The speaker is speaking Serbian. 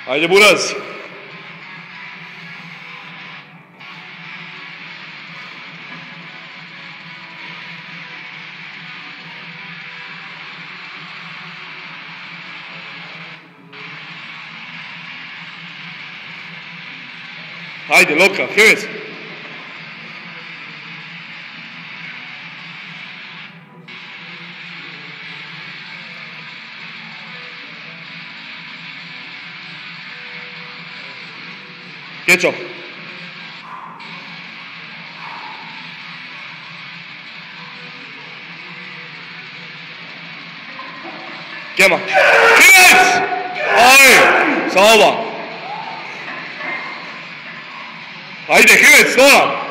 Ajde, Buraz. Ajde, Loka, Hevec. Kećo. Kema. Hevec! Aj, Salva. Ajde, Hevec, Nora.